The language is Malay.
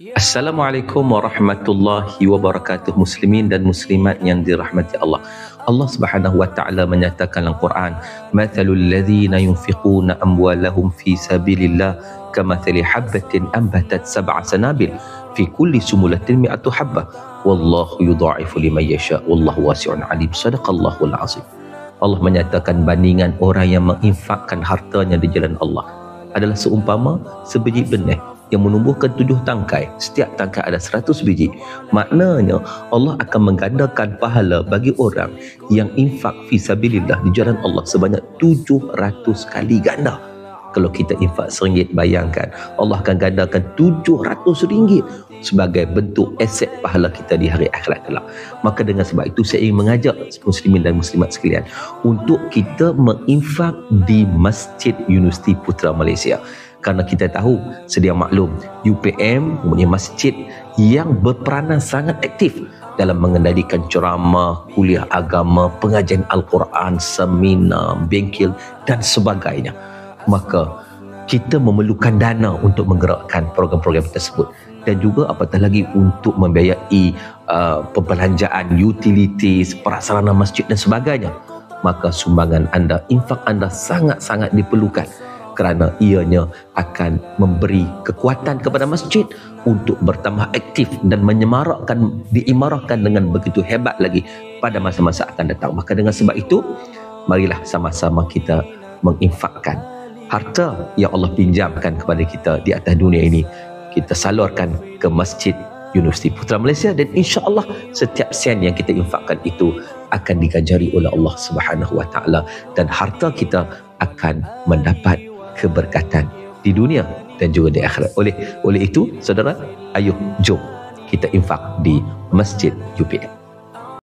Assalamualaikum warahmatullahi wabarakatuh, muslimin dan muslimat yang dirahmati Allah. Allah Subhanahu wa taala menyatakan dalam Quran, "Mathalul ladzina yunfiquna amwalahum fi sabilillah kamathali habatin anbatat sab'a sanabil fi kulli sumulatin mi'atu habbah wallahu yudha'ifu liman yasha wallahu wasi'un alim." Sadaqallahul azim. Allah menyatakan bandingan orang yang menginfakkan hartanya di jalan Allah adalah seumpama sebiji benih yang menumbuhkan 7 tangkai. Setiap tangkai ada 100 biji. Maknanya Allah akan menggandakan pahala bagi orang yang infak fi sabilillah di jalan Allah sebanyak 700 kali ganda. Kalau kita infak RM1, bayangkan Allah akan gandakan RM700 sebagai bentuk aset pahala kita di hari akhirat kelak. Maka dengan sebab itu saya ingin mengajak muslimin dan muslimat sekalian untuk kita menginfak di Masjid Universiti Putra Malaysia. Kerana kita tahu, sedia maklum, UPM mempunyai masjid yang berperanan sangat aktif dalam mengendalikan ceramah, kuliah agama, pengajian Al-Quran, seminar, bengkel dan sebagainya. Maka kita memerlukan dana untuk menggerakkan program-program tersebut, dan juga apatah lagi untuk membiayai perbelanjaan, utilities, prasarana masjid dan sebagainya. Maka sumbangan anda, infak anda sangat-sangat diperlukan, kerana ianya akan memberi kekuatan kepada masjid untuk bertambah aktif dan diimarahkan dengan begitu hebat lagi pada masa-masa akan datang. Maka dengan sebab itu, marilah sama-sama kita menginfakkan harta yang Allah pinjamkan kepada kita di atas dunia ini, kita salurkan ke Masjid Universiti Putra Malaysia, dan insya-Allah setiap sen yang kita infakkan itu akan diganjari oleh Allah Subhanahu wa taala, dan harta kita akan mendapat keberkatan di dunia dan juga di akhirat. Oleh itu, saudara, ayo jom kita infak di Masjid UPM.